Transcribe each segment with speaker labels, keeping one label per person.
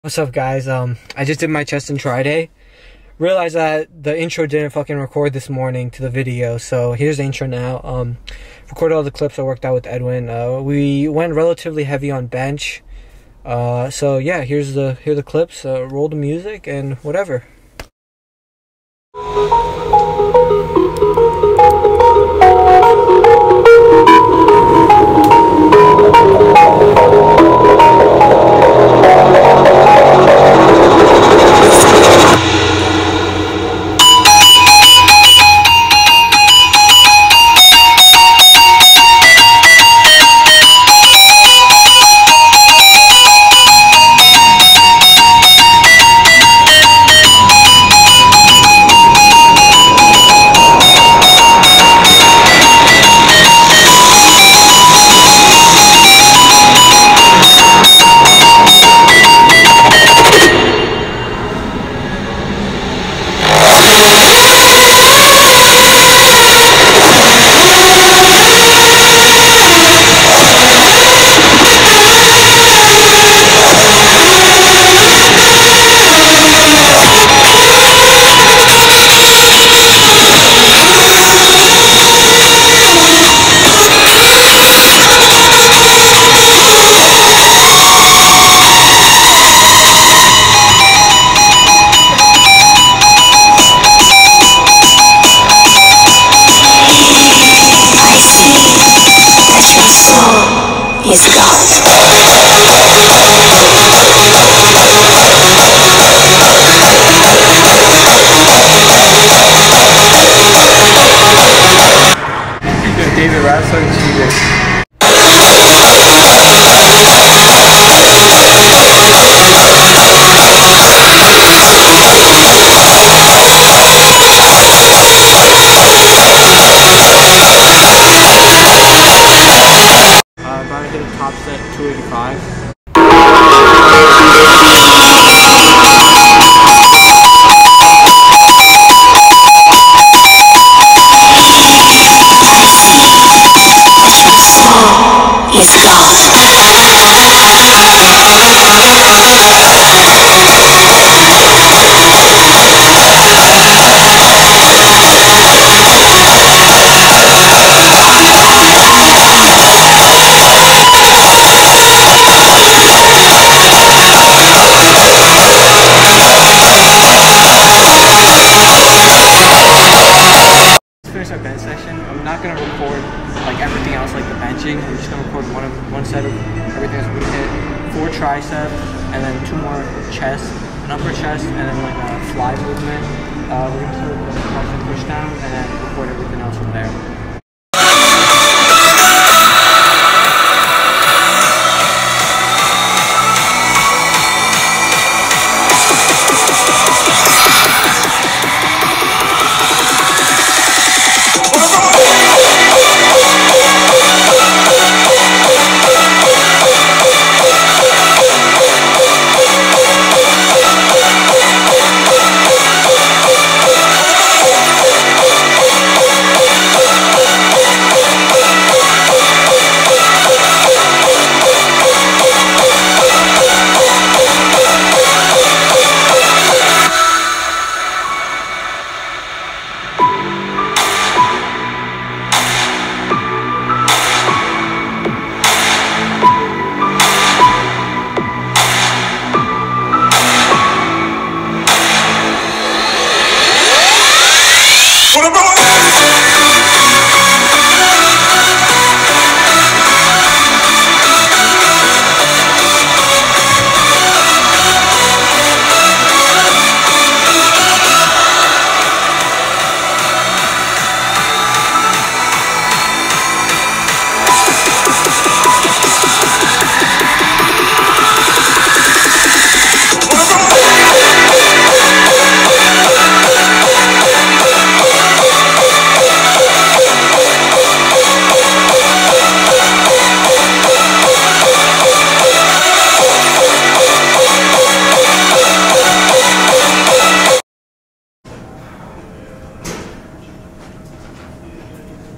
Speaker 1: What's up, guys? I just did my chest and try day. Realized that the intro didn't fucking record this morning to the video, so here's the intro now. Recorded all the clips I worked out with Edwin. We went relatively heavy on bench. So yeah, here are the clips. Roll the music and whatever.
Speaker 2: Is lost.
Speaker 1: David Rasso cheated. About to hit a top set 285.
Speaker 2: Is lost.
Speaker 1: Finish our bench section. I'm not gonna record like everything else, like the benching. I'm just gonna record one set of everything else we're gonna hit. 4 triceps, and then 2 more chest, an upper chest, and then like a fly movement. We're gonna start with the tricep push down, and then record everything else from there.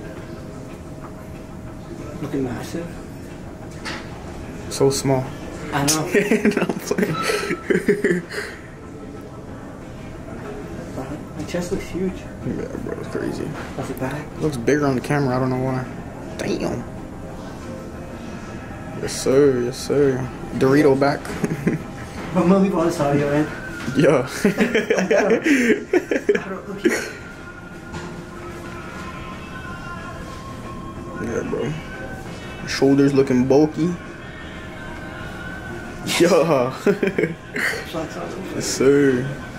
Speaker 1: Looking massive.
Speaker 3: So small.
Speaker 1: I know.
Speaker 3: No, I'm playing.
Speaker 1: My chest looks huge.
Speaker 3: Yeah, bro, it's crazy.
Speaker 1: That's it back.
Speaker 3: It looks bigger on the camera. I don't know why. Damn. Yes, sir. Yes, sir. Dorito back.
Speaker 1: I'm gonna leave all this audio in.
Speaker 3: Yeah. Yeah, bro. Shoulders looking bulky. Yeah. Yes, sir.